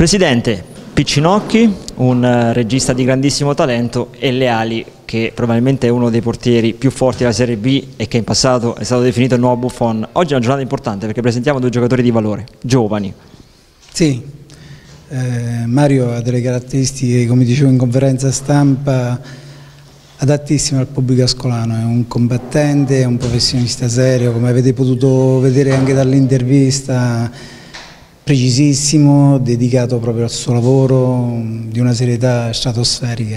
Presidente, Piccinocchi, un regista di grandissimo talento, e Leali, che probabilmente è uno dei portieri più forti della Serie B e che in passato è stato definito il nuovo Buffon. Oggi è una giornata importante perché presentiamo due giocatori di valore, giovani. Sì, Mario ha delle caratteristiche, come dicevo in conferenza stampa, adattissime al pubblico ascolano, è un combattente, è un professionista serio, come avete potuto vedere anche dall'intervista, precisissimo, dedicato proprio al suo lavoro, di una serietà stratosferica.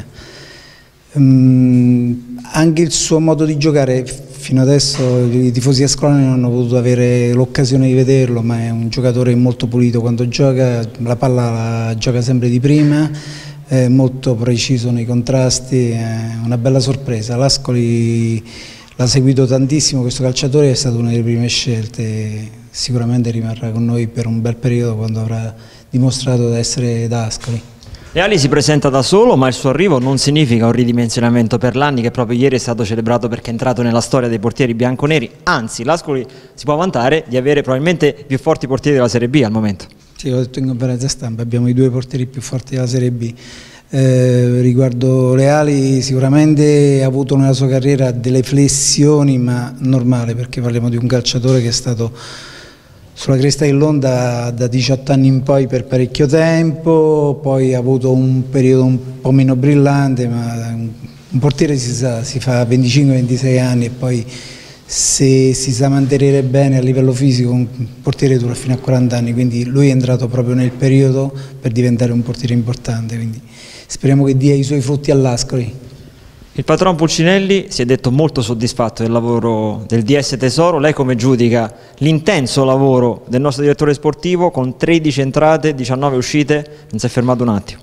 Anche il suo modo di giocare, fino adesso i tifosi ascolani non hanno potuto avere l'occasione di vederlo, ma è un giocatore molto pulito, quando gioca la palla la gioca sempre di prima, è molto preciso nei contrasti, è una bella sorpresa. L'Ascoli l'ha seguito tantissimo, questo calciatore è stato una delle prime scelte, sicuramente rimarrà con noi per un bel periodo quando avrà dimostrato di essere da Ascoli. Leali si presenta da solo, ma il suo arrivo non significa un ridimensionamento per l'Anni, che proprio ieri è stato celebrato perché è entrato nella storia dei portieri bianconeri. Anzi, l'Ascoli si può vantare di avere probabilmente i più forti portieri della Serie B al momento. Sì, ho detto in conferenza stampa, abbiamo i due portieri più forti della Serie B. Riguardo Leali, sicuramente ha avuto nella sua carriera delle flessioni, ma normale, perché parliamo di un calciatore che è stato sulla cresta dell'onda da 18 anni in poi per parecchio tempo, poi ha avuto un periodo un po' meno brillante, ma un portiere si fa 25-26 anni e poi se si sa mantenere bene a livello fisico un portiere dura fino a 40 anni, quindi lui è entrato proprio nel periodo per diventare un portiere importante, quindi speriamo che dia i suoi frutti all'Ascoli. Il patron Pulcinelli si è detto molto soddisfatto del lavoro del DS Tesoro. Lei come giudica l'intenso lavoro del nostro direttore sportivo con 13 entrate, 19 uscite, non si è fermato un attimo?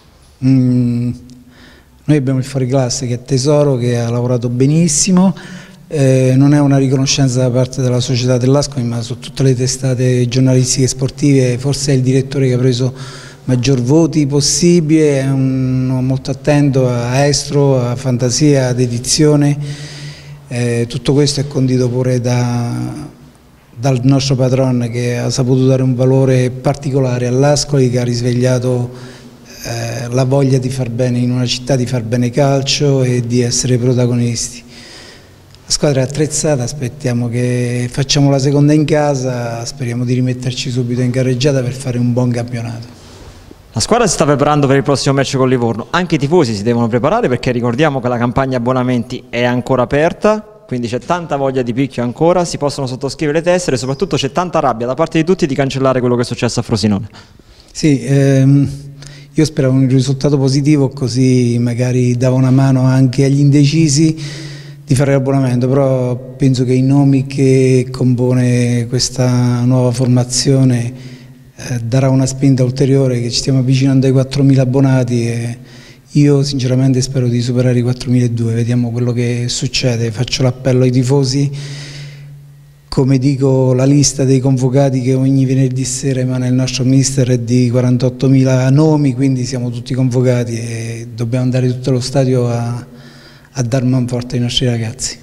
Noi abbiamo il fuoriclasse che è Tesoro, che ha lavorato benissimo, non è una riconoscenza da parte della società dell'Ascoli, ma su tutte le testate giornalistiche e sportive forse è il direttore che ha preso maggior voti possibile, è uno molto attento a estro, a fantasia, ad edizione, tutto questo è condito pure dal nostro patron, che ha saputo dare un valore particolare all'Ascoli, che ha risvegliato la voglia di far bene in una città, di far bene calcio e di essere protagonisti. La squadra è attrezzata, aspettiamo che facciamo la seconda in casa, speriamo di rimetterci subito in carreggiata per fare un buon campionato. La squadra si sta preparando per il prossimo match con Livorno, anche i tifosi si devono preparare perché ricordiamo che la campagna abbonamenti è ancora aperta, quindi c'è tanta voglia di picchio ancora, si possono sottoscrivere le tessere e soprattutto c'è tanta rabbia da parte di tutti di cancellare quello che è successo a Frosinone. Sì, io speravo un risultato positivo, così magari dava una mano anche agli indecisi di fare l'abbonamento, però penso che i nomi che compone questa nuova formazione darà una spinta ulteriore, che ci stiamo avvicinando ai 4.000 abbonati e io sinceramente spero di superare i 4.200, vediamo quello che succede. Faccio l'appello ai tifosi, come dico la lista dei convocati che ogni venerdì sera emana il nostro mister è di 48.000 nomi, quindi siamo tutti convocati e dobbiamo andare tutto lo stadio a dar manforte ai nostri ragazzi.